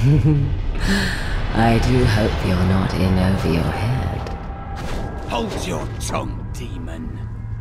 I do hope you're not in over your head. Hold your tongue, demon.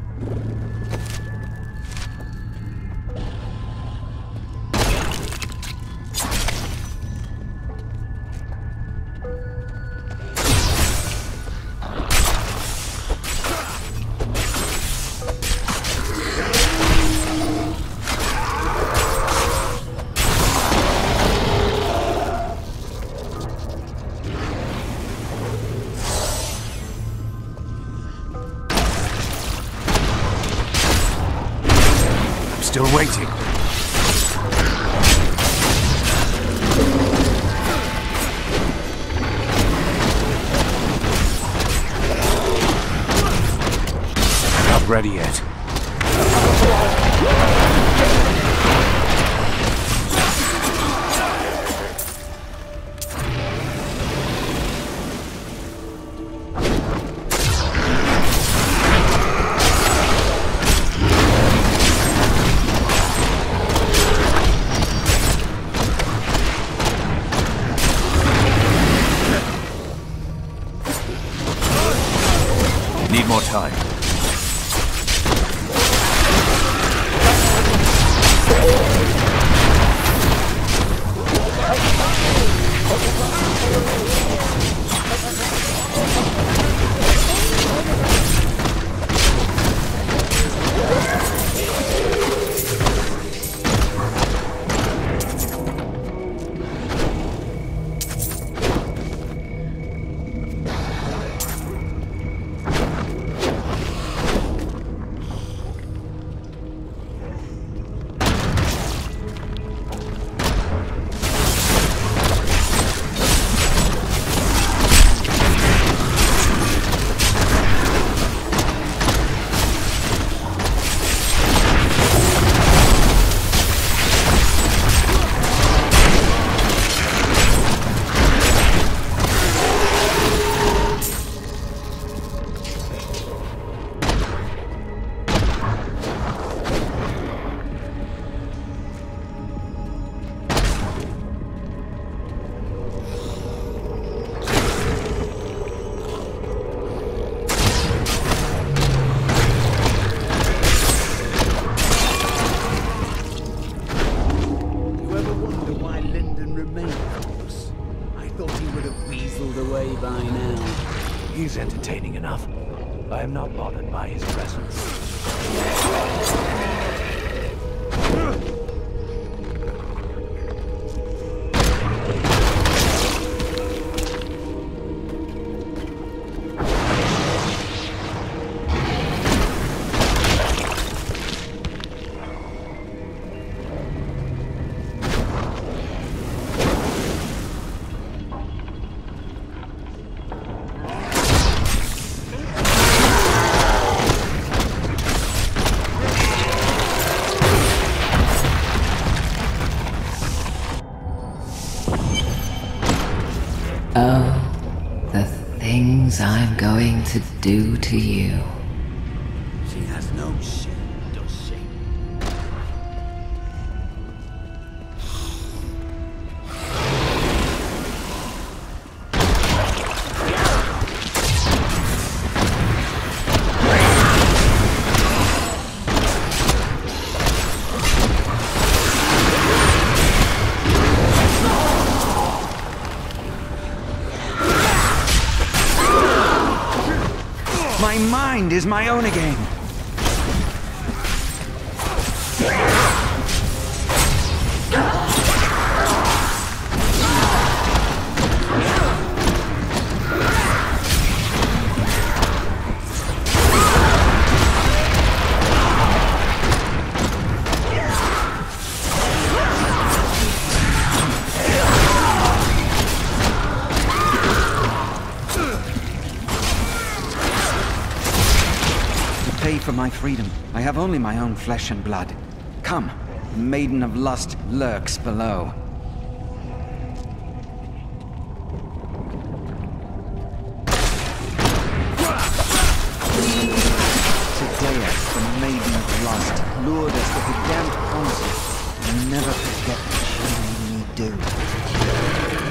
Still waiting. Not ready yet. Need more time. He's entertaining enough. I am not bothered by his presence. Oh, the things I'm going to do to you. She has no shame, does she? My mind is my own again. Pay for my freedom. I have only my own flesh and blood. Come, the Maiden of Lust lurks below. Today, the Maiden of Lust lured us with the damned promises. I'll never forget what she made me do.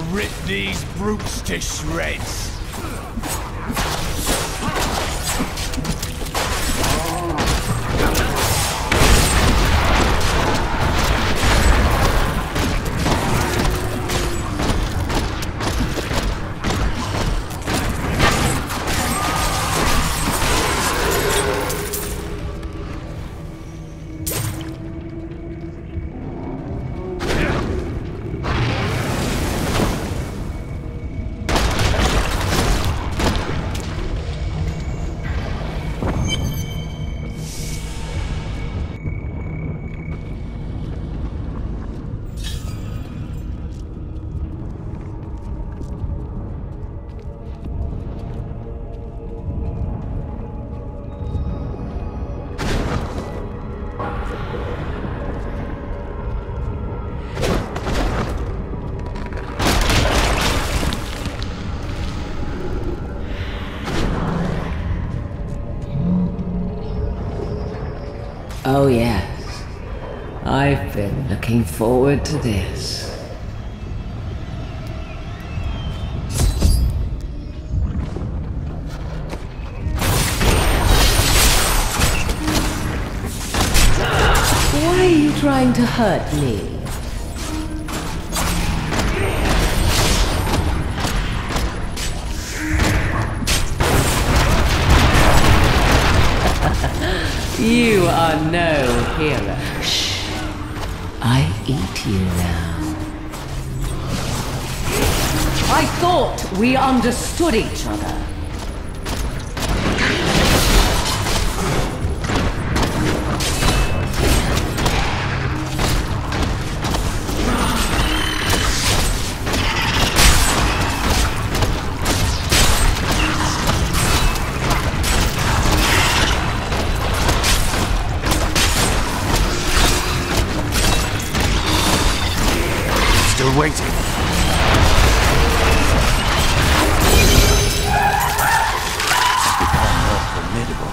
rip these brutes to shreds. Oh yes, I've been looking forward to this. Why are you trying to hurt me? You are no hero. Shh. I eat you now. I thought we understood each other. Still waiting. Become more formidable.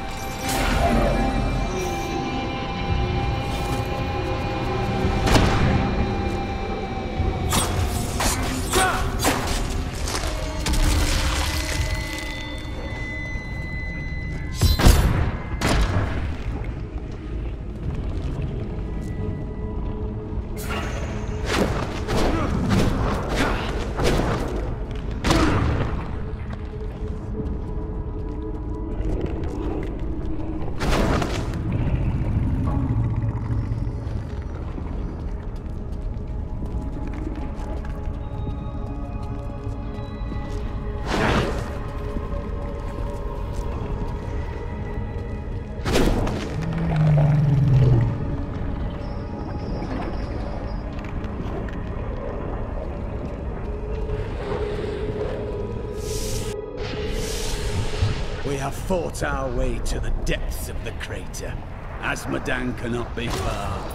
We have fought our way to the depths of the crater. Azmodan cannot be far.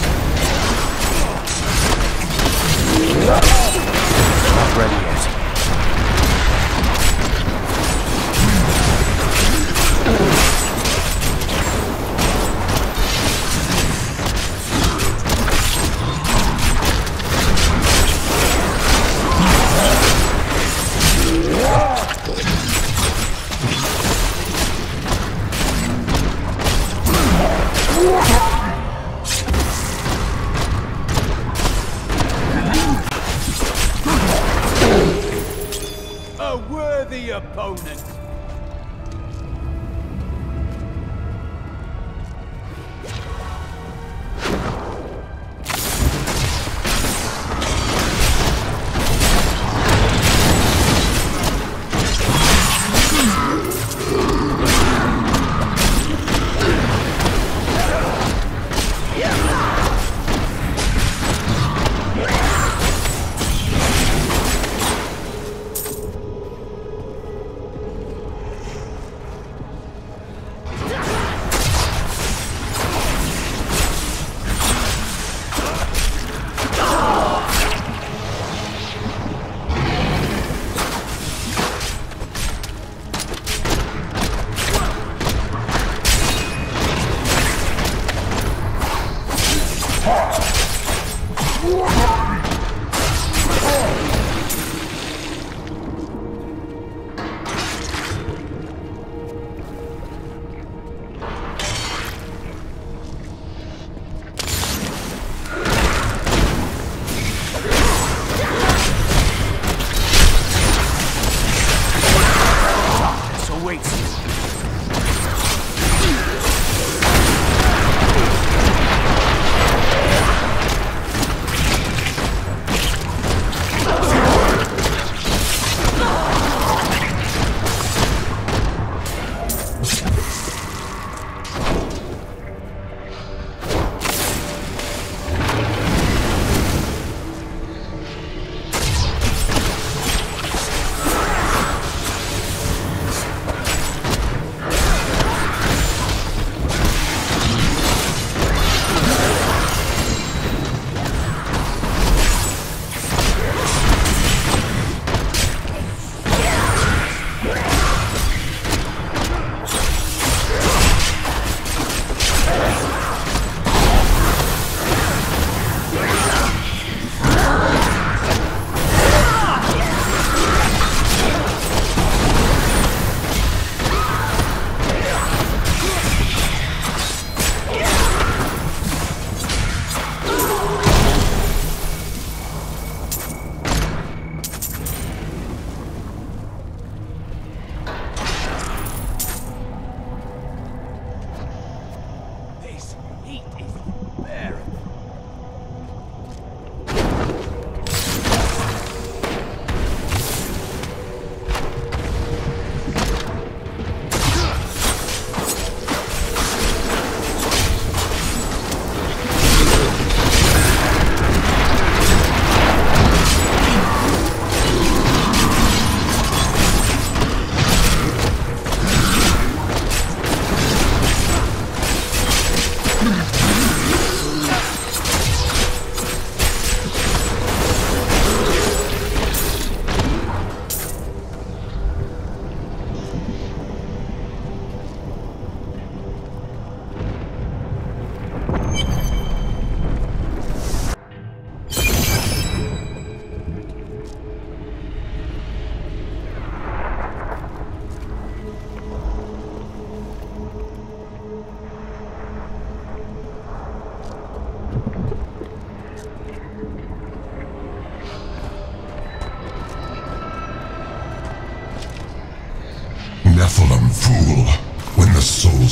Not ready yet.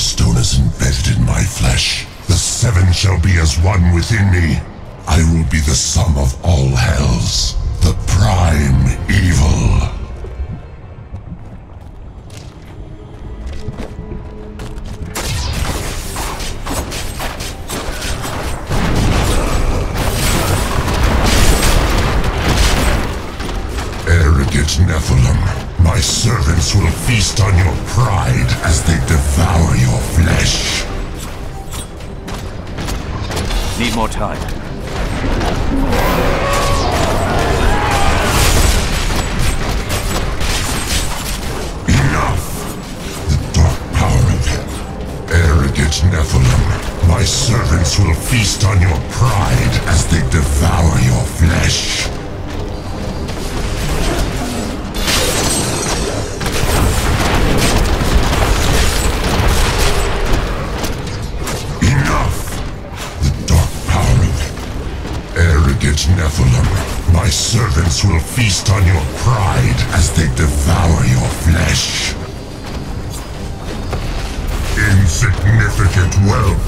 Soulstone is embedded in my flesh. The seven shall be as one within me. I will be the sum of all hells. The prime evil. Arrogant Nephilim, my servants will feast on your pride as they devour your flesh. Need more time. Enough! The dark power of it. Arrogant Nephilim, my servants will feast on your pride as they devour your flesh. Nephilim, my servants will feast on your pride as they devour your flesh. Insignificant wealth.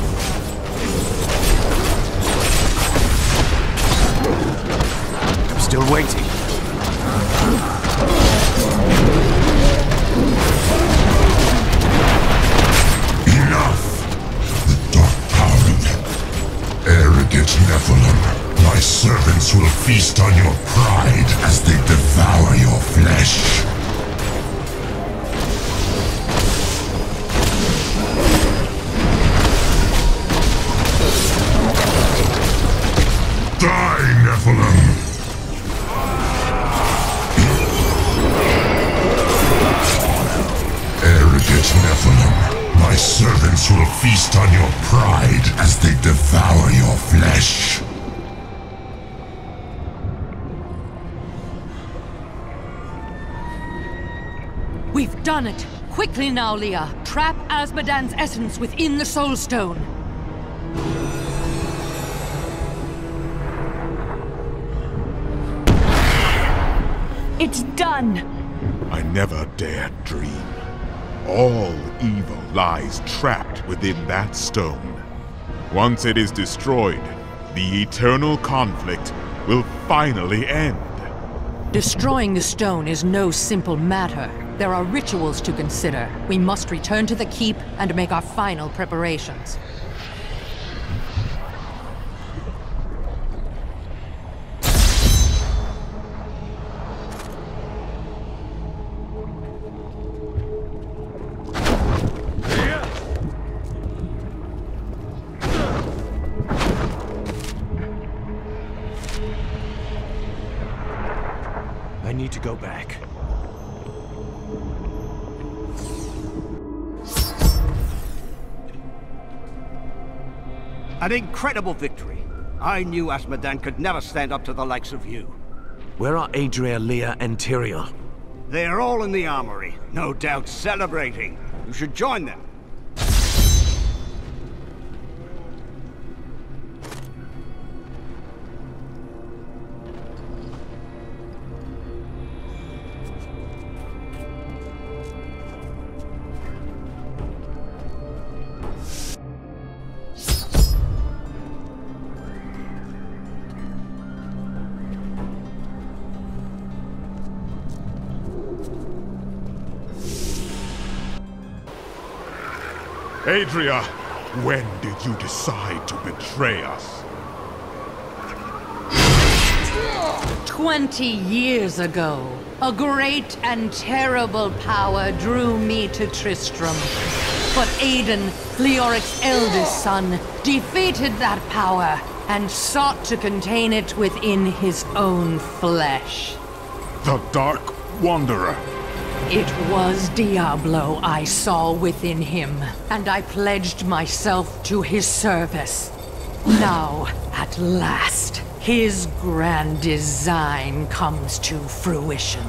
I'm still waiting. Enough! The dark power of it. Arrogant Nephilim. My servants will feast on your pride as they devour your flesh. Die, Nephilim! Arrogant Nephilim, my servants will feast on your pride as they devour your flesh. We've done it! Quickly now, Leah! Trap Azmodan's essence within the Soulstone! It's done! I never dared dream. All evil lies trapped within that stone. Once it is destroyed, the eternal conflict will finally end. Destroying the stone is no simple matter. There are rituals to consider. We must return to the keep and make our final preparations. I need to go back. An incredible victory. I knew Azmodan could never stand up to the likes of you. Where are Adria, Leah, and Tyrael? They're all in the armory, no doubt celebrating. You should join them. Adria, when did you decide to betray us? 20 years ago, a great and terrible power drew me to Tristram. But Aiden, Leoric's eldest son, defeated that power and sought to contain it within his own flesh. The Dark Wanderer. It was Diablo I saw within him, and I pledged myself to his service. Now, at last, his grand design comes to fruition.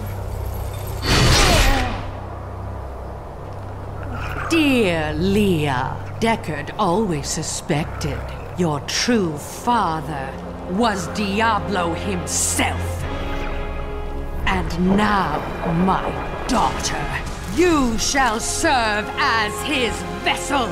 Dear Leah, Deckard always suspected your true father was Diablo himself. And now, my daughter, You shall serve as his vessel!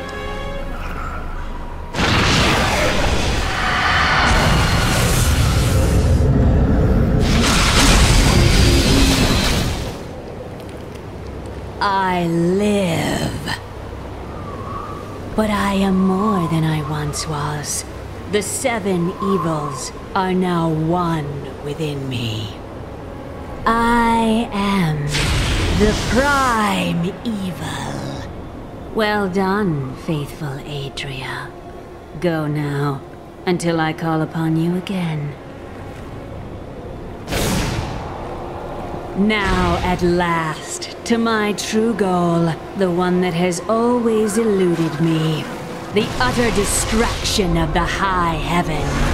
I live. But I am more than I once was. The 7 evils are now one within me. I am the prime evil. Well done, faithful Adria. Go now, until I call upon you again. Now, at last, to my true goal, the one that has always eluded me. The utter distraction of the High Heaven.